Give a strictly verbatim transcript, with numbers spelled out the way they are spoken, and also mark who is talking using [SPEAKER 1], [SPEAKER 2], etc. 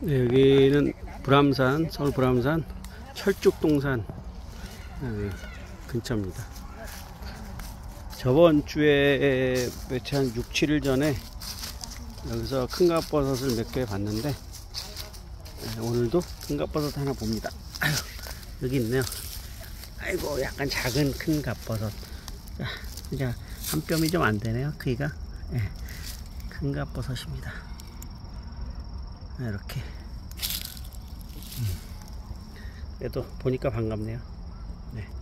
[SPEAKER 1] 네, 여기는 불암산, 서울 불암산 철쭉동산 여기 근처입니다. 저번 주에 며칠 한 육, 칠 일 전에 여기서 큰갑버섯을 몇 개 봤는데 네, 오늘도 큰갑버섯 하나 봅니다. 아유, 여기 있네요. 아이고, 약간 작은 큰갑버섯. 이제 한 뼘이 좀 안 되네요, 크기가. 네, 큰갑버섯입니다. 이렇게. 음. 그래도 보니까 반갑네요. 네.